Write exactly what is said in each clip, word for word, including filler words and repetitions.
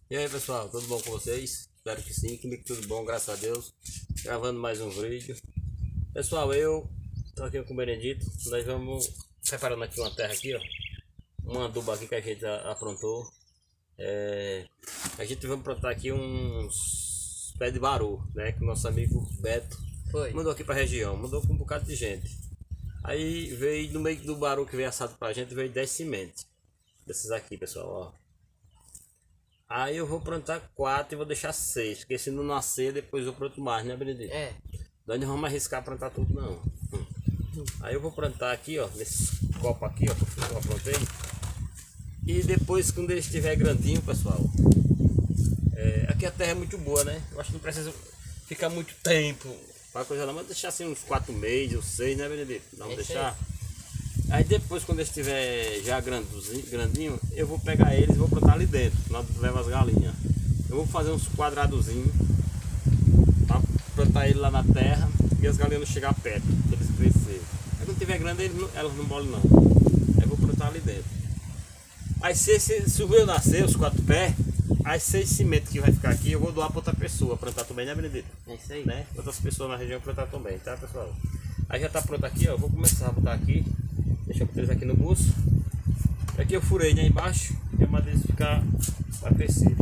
E aí pessoal, tudo bom com vocês? Espero que sim, comigo tudo bom, graças a Deus. Gravando mais um vídeo. Pessoal, eu tô aqui com o Benedito. Nós vamos preparando aqui uma terra aqui, ó. Uma aduba aqui que a gente aprontou. É, a gente vai plantar aqui uns pés de baru, né? Que o nosso amigo Beto Foi. mandou aqui pra região, mandou com um bocado de gente. Aí veio no meio do baru que veio assado pra gente, veio dez sementes. Desses aqui, pessoal, ó. Aí eu vou plantar quatro e vou deixar seis, porque se não nascer, depois eu planto mais, né, Benedito? É. Nós não vamos arriscar plantar tudo, não. Hum. Aí eu vou plantar aqui, ó, nesse copo aqui, ó, que eu plantei. E depois, quando ele estiver grandinho, pessoal, é, aqui a terra é muito boa, né? Eu acho que não precisa ficar muito tempo para coisa não, mas deixar assim uns quatro meses ou seis, né, Benedito? Vamos é deixar. Aí depois, quando ele estiver já grandinho, grandinho, eu vou pegar eles e vou plantar ali dentro, lá leva as galinhas. Eu vou fazer uns quadradozinhos para plantar ele lá na terra e as galinhas não chegar perto, para eles crescerem. Aí quando tiver grande, eles não, elas não bolam não. Aí eu vou plantar ali dentro. Aí se, se, se o meu nascer, os quatro pés, as seis sementes que vai ficar aqui, eu vou doar para outra pessoa plantar também, né, Benedito? É isso aí. Né? Outras pessoas na região plantar também, tá, pessoal? Aí já tá pronto aqui, ó. Vou começar a botar aqui. Deixa eu botar eles aqui no bolso. Aqui eu furei, né, embaixo, e a madeira ficar aquecida.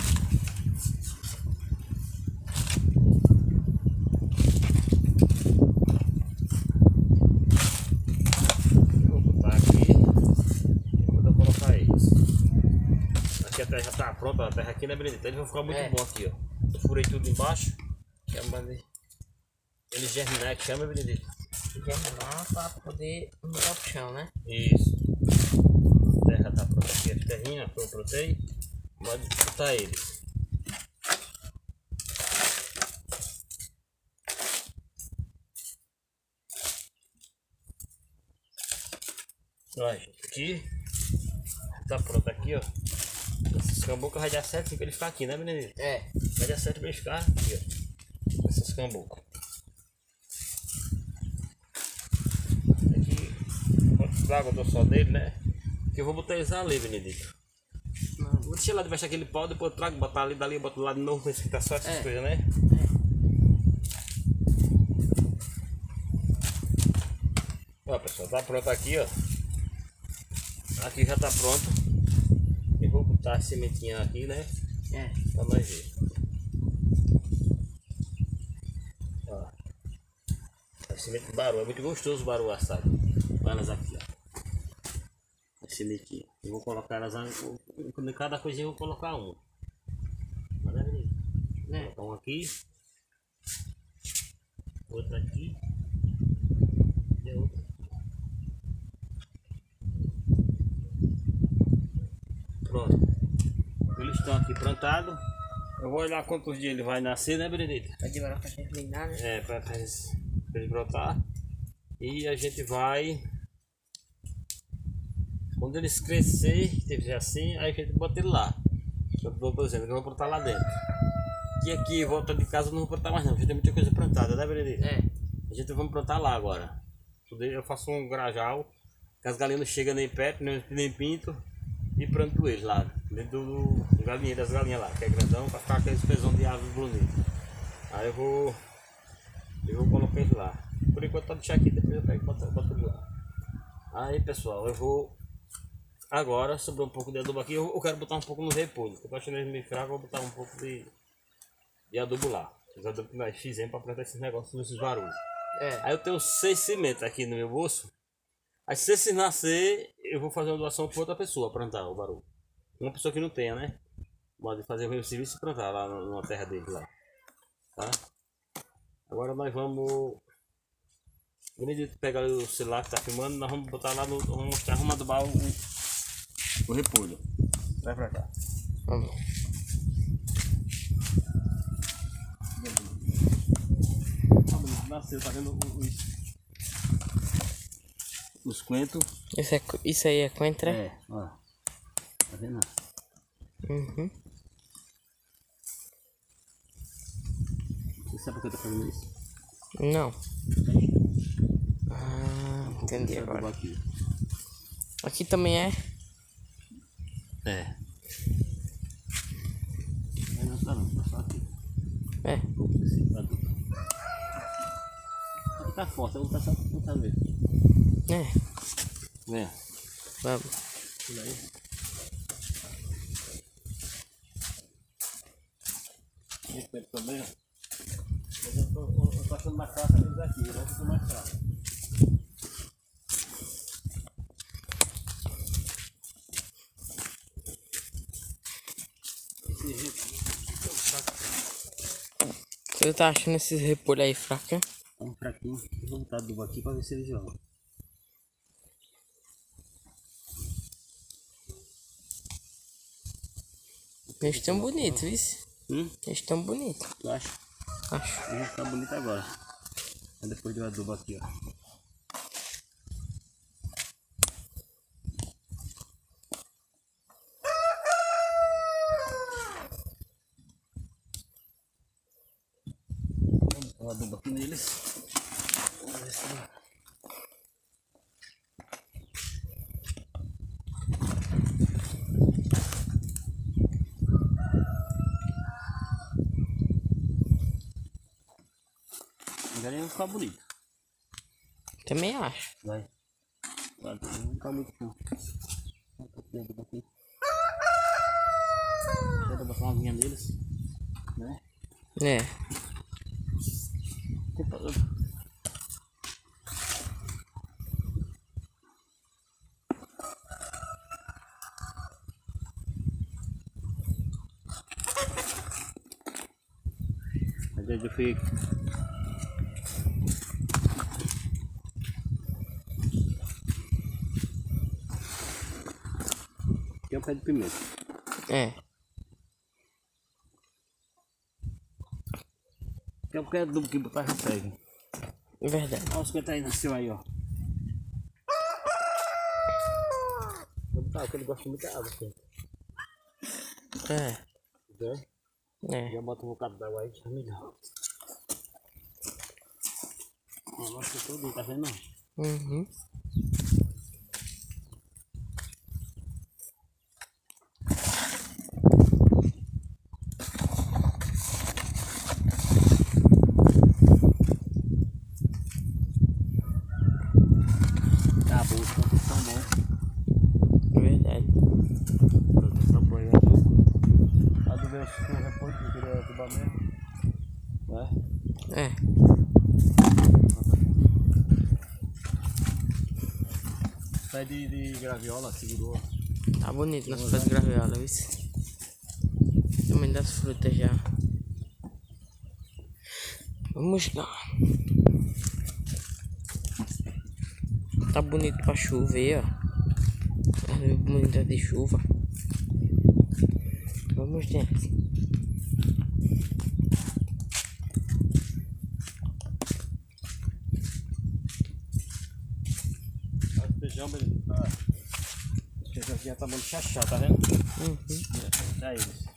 Vou botar aqui e vou colocar eles. Aqui a terra já tá pronta, a terra aqui, né, Benedito? Eles vão ficar muito É. bom aqui, ó. Eu furei tudo embaixo, que é a madeira. Eles germinar, que chama, Benedito? Germinar para poder mudar o chão, né? Isso. A terra tá pronta aqui, as terrinhas que eu plantei. Pode botar eles. Olha, gente, aqui tá pronto aqui, ó. Esses cambucos vai dar certo pra ele ficar aqui, né, Benedito? É. Vai dar certo pra ele ficar aqui, ó. Esses cambucos. Aqui, quanto água eu dou só dele, né? Que eu vou botar eles ali, Benedito. Não. Vou deixar lá debaixo daquele pau, depois eu trago, botar ali, dali, eu boto lá de novo, pra escutar só essas É. coisas, né? Ó, pessoal, tá pronto aqui, ó. Aqui já tá pronto. Eu vou botar a sementinha aqui, né? É. Pra nós ver. Ó. A semente de baru, é muito gostoso o baru assado. Olha elas aqui, ó. A sementinha. Eu vou colocar elas, em cada coisinha eu vou colocar uma. Olha ali. Vou colocar um aqui. Outra aqui. E a outra. Pronto. Eles estão aqui plantados. Eu vou olhar quantos dias ele vai nascer, né, Benedito? Vai demorar para germinar, né? É, para eles, pra eles brotar. E a gente vai. Quando eles crescer, tiver assim, aí a gente bota ele lá. Eu tô dizendo que eu vou plantar lá dentro. E aqui, em volta de casa, eu não vou plantar mais não, porque tem muita coisa plantada, né, Benedito? É. A gente vai plantar lá agora. Eu faço um grajal, que as galinhas não chegam nem perto, nem, nem pinto. E planto eles lá, dentro do, do galinheiro das galinhas lá, que é grandão, para ficar aqueles pezão de árvore bonito. Aí eu vou, eu vou colocar eles lá. Por enquanto pode deixar aqui, depois eu pego e boto, boto ele lá. Aí pessoal, eu vou, agora sobrou um pouco de adubo aqui, eu, eu quero botar um pouco no repolho. Eu tô achando ele meio fraco, eu vou botar um pouco de, de adubo lá. Os adubos que nós fizemos para plantar esses negócios, nesses barulhos. É. Aí eu tenho seis sementes aqui no meu bolso. Aí se esse nascer, eu vou fazer uma doação para outra pessoa plantar o baru. Uma pessoa que não tenha, né? Pode fazer o mesmo serviço e plantar lá na terra dele lá. Tá? Agora nós vamos. O Benedito pega o celular que tá filmando, nós vamos botar lá no. Vamos mostrar, vamos adubar o, o repolho. Vai pra cá. Vamos. Nasceu, tá vendo os. Os coentros. Isso, é, isso aí é coentro? É, ó. Tá vendo? Uhum. Você sabe por que eu tô fazendo isso? Não. Ah, entendi agora. Aqui. Aqui também é? É. tá forte, eu vou botar só pra botar ver. É. Vem. Vamos. Tira aí. Respeito também, ó. Eu tô, eu tô achando mais fraca eles aqui, eu não tô mais fraca. Esse repolho fraco. Você tá achando esses repolhos aí fracos, hein? É um fraquinho. Eu vou botar adubo aqui pra ver se eles jogam. Eles estão bonitos, viu? Hum? Eles estão bonitos. Tu acha? Acho. Ele tá bonito agora. Aí depois do adubo aqui, ó. Vamos botar o adubo aqui neles. Vamos ver se... Agora vai ficar bonito. Também acho. Vai. Vai, não ficar muito não. Vou botar aqui. Vou botar uma linha neles. Né? É. Às vezes eu fui... Aqui é um pé de pimenta. É. Aqui é um pé de adubo que botar já segue. É verdade. Olha os que tá aí, nasceu aí, ó. Vou botar, porque ele gosta muito de água, assim. É. Entendeu? É. Já bota um bocado d'água aí, já melhor. Ó, mostra tudo, tá vendo? Uhum. Tá bom, os são bons. É verdade. Só põe o adubo. Adubo é o repolho que eu queria adubar mesmo. Vai. É. Sai de, de graviola, segurou. Tá bonito nas frutas graviola, viu? Também das frutas já. Vamos lá. Tá bonito pra chover, ó. Tá bonita de chuva. Vamos nessa. O feijão, beleza. Tá. O feijão aqui já tá muito chachá, tá vendo? Uhum. É isso.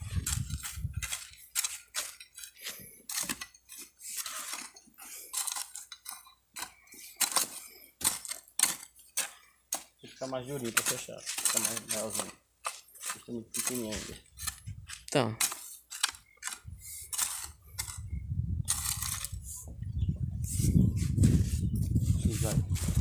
Fica mais durinho pra fechar. Fica mais realzinho. Fica muito pequenininho ainda. Então. Vai.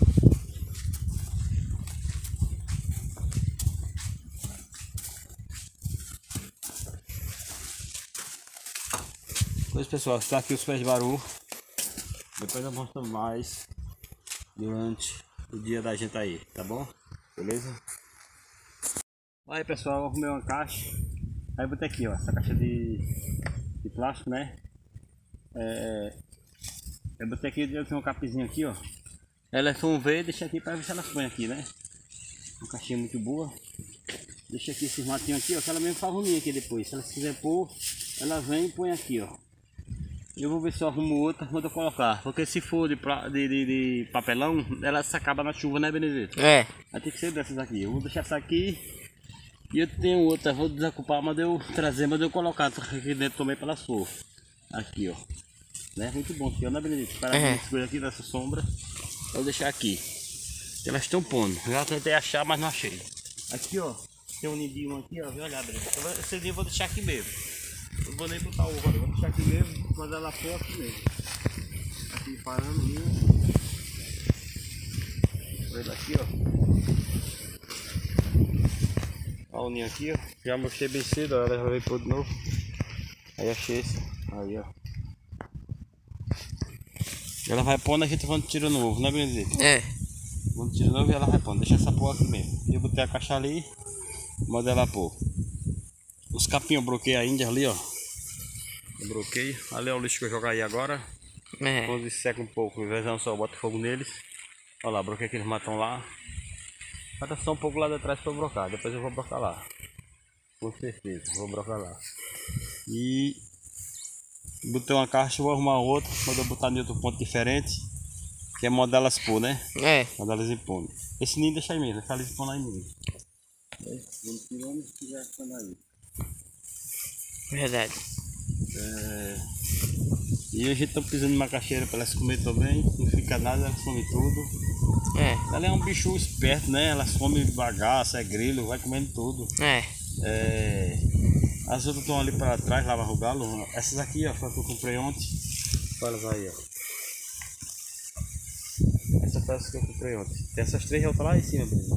Pois pessoal, está aqui os pés de baru. Depois eu mostro mais durante o dia da gente aí, tá bom? Beleza? Aí pessoal, eu arrumei uma caixa. Aí eu botei aqui, ó, essa caixa de, de plástico, né? É, eu botei aqui, eu tenho um capizinho aqui, ó. Ela é full V, deixa aqui para ver se ela põe aqui, né? Uma caixinha muito boa. Deixa aqui esses matinhos aqui, ó, que ela mesmo faz ruminha aqui depois. Se ela quiser pôr, ela vem e põe aqui, ó. Eu vou ver se eu arrumo outra quando eu colocar. Porque se for de, pra, de, de, de papelão, ela se acaba na chuva, né, Benedito? É. Vai ter que ser dessas aqui. Eu vou deixar essa aqui. E eu tenho outra, vou desocupar, mas eu trazer, mas eu colocar aqui dentro também para ela for. Aqui, ó. Né? Muito bom aqui, ó, né, Benedito? Para É. as coisas aqui nessa sombra. Vou deixar aqui. Elas estão pondo. Já tentei achar, mas não achei. Aqui, ó. Tem um nidinho aqui, ó. Vem olhar, Benedito. Esse dia eu vou deixar aqui mesmo. Não vou nem botar ovo ali, vou deixar aqui mesmo, mas ela for aqui mesmo. Aqui parando mesmo. Ele aqui, ó. Olha o ninho aqui, ó. Já mostrei bem cedo, ó. Ela veio pôr de novo. Aí achei esse. Aí, ó. Ela vai pondo, a gente vai tirar novo, né, Benedito? É. Quando tira novo, ela vai pondo. Deixa essa porra aqui mesmo. Eu botei a caixa ali, manda ela pôr. Os capinhos eu broquei a índia ali, ó. Eu broquei. Ali é o lixo que eu jogar aí agora. É. Quando eles secam um pouco, vezão só, bota fogo neles. Olha lá, broquei aqueles matão lá. Falta só um pouco lá de trás pra eu brocar. Depois eu vou brocar lá. Com certeza, vou brocar lá. E botei uma caixa, vou arrumar outra. Quando eu botar em outro ponto diferente. Que é modo delas pôr, né? É. Modo delas impõem. Esse ninho deixa aí mesmo, deixa eles impõem aí mesmo. Vamos tirando e estiver ficando aí. Verdade. É... E a gente tá precisando de uma caixeira para elas comer também. Não fica nada, elas comem tudo. É. Ela é um bicho esperto, né? Elas comem bagaço, é grilo, vai comendo tudo. É. É... As outras estão ali para trás, lá vai galo. Essas aqui, ó, foi a que eu comprei ontem. Olha elas aí, ó. Essa foi essa que eu comprei ontem. Tem essas três outras lá em cima, beleza?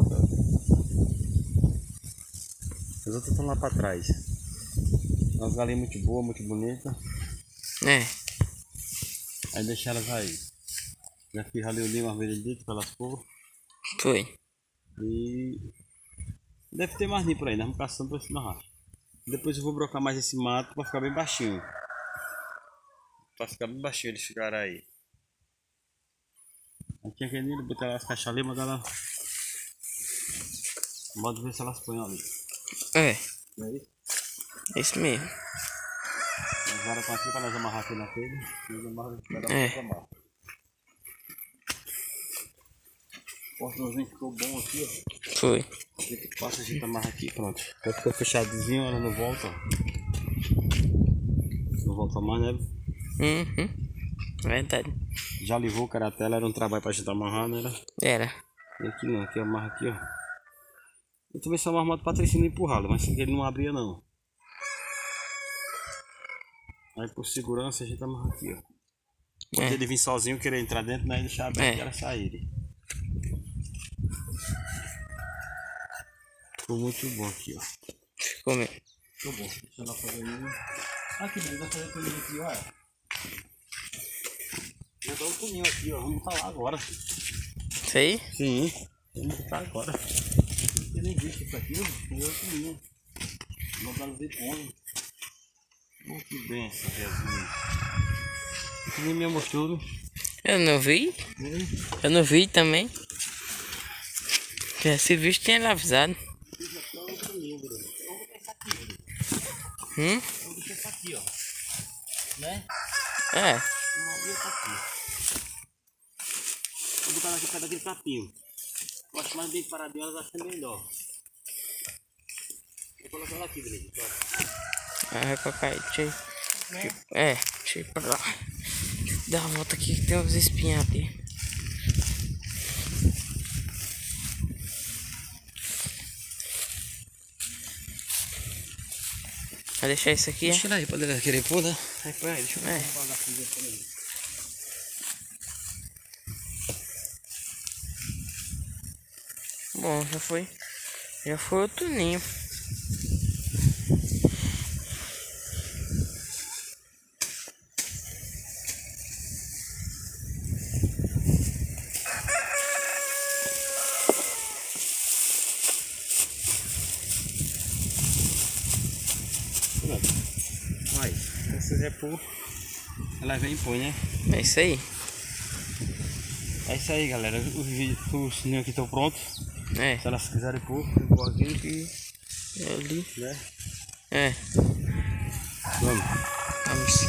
As outras estão lá para trás. Uma galinha muito boa, muito bonita. É. Aí deixa elas aí. Já fiz ali o ninho mais veredito para elas pôr. Foi. E deve ter mais ninho por aí, nós vamos caçando para cima racha. Depois eu vou brocar mais esse mato para ficar bem baixinho. Para ficar bem baixinho eles ficarem aí. Aqui aquele ninho, botar lá as caixas ali, mas ela. Bota ver se elas põem ali. É. Não é isso? É isso mesmo. Agora com aqui para nós amarrar aqui na telha. E amarrar aqui É. para amarrar. O portãozinho ficou bom aqui, ó. Foi. A gente passa, a gente amarra aqui, pronto. Já ficou fechadinho, ela não volta. Não volta mais, né? Uhum. Verdade. Já levou o caratela, era um trabalho pra gente amarrar, né? Era. E aqui não, aqui amarra aqui, ó. Eu também só amarro o Patricínio empurrá-lo, mas ele não abria não. Aí por segurança a gente amarra aqui, ó. Porque É. ele vir sozinho, querer entrar dentro, né? E deixar aberto É. e elas saírem. Ficou muito bom aqui, ó. Ficou mesmo. Ficou bom. Deixa ela fazer aí. Aqui, beleza, vai fazer tudo aqui, ó. Já dá um pulinho aqui, ó. Vamos falar agora. Isso aí? Sim. Vamos botar agora. Eu nem vi isso aqui, ó. Eu pulinho. Vamos dar no dedo. Oh, que benção, Jesus. Você nem me mostrou, né? Eu não vi. Hum. Eu não vi também. Se visto tinha avisado. Hum? Vou deixar essa aqui, ó. Né? É. Uma linha tá aqui. Vou botar ela aqui perto daquele capinho. Eu acho mais bem paradinho, elas acham melhor. Vou colocar ela aqui, beleza? Ah, vai colocar aí. Deixa eu... Né? É, deixa eu ir pra lá. Dá uma volta aqui que tem uns espinhos ali. Vai deixar isso aqui, deixa é? ela aí, pode ela querer pôr, né? Aí põe aí, deixa eu É. apagar aqui também. Bom, já foi. Já foi outro ninho. Vai, se você quiser pôr, ela vem e põe, né? É isso aí. É isso aí, galera. Os, vídeos, os ninhos aqui estão prontos. É. Se elas quiserem pôr, eu vou aqui e ali. Né? É. Vamos. Vamos.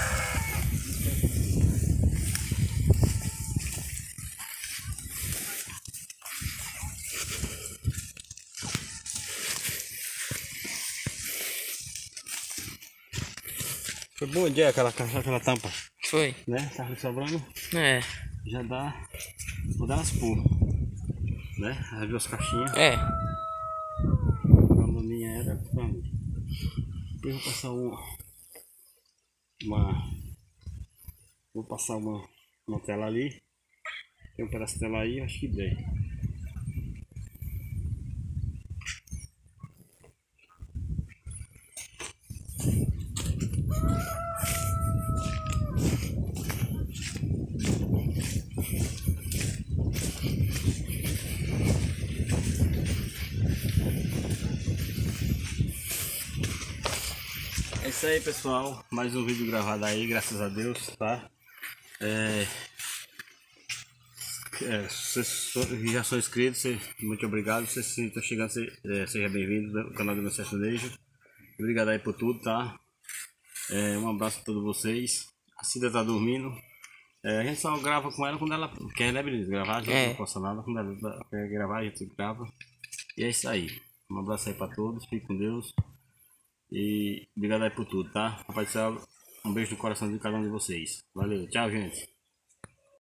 Foi bom dia aquela caixa, aquela tampa, Foi. né? Tava sobrando. É. Já dá. Vou dar umas pulas. Né? As duas caixinhas. É. A maminha era pra mim. Depois vou passar uma. Uma. Vou passar uma, uma tela ali. Tem um pedaço de tela aí, acho que dez. isso aí, pessoal. Mais um vídeo gravado aí, graças a Deus, tá? É... É, se vocês já são inscritos, muito obrigado. Se vocês estão chegando, seja bem-vindo ao canal do meu sertanejo. Obrigado aí por tudo, tá? É, um abraço a todos vocês. A Cida tá dormindo. É, a gente só grava com ela quando ela quer, né, beleza? Gravar, a gente é. não posta nada. Quando ela quer gravar, a gente grava. E é isso aí. Um abraço aí pra todos. Fique com Deus. E obrigado aí por tudo, tá? Papai do céu, um beijo no coração de cada um de vocês. Valeu, tchau, gente.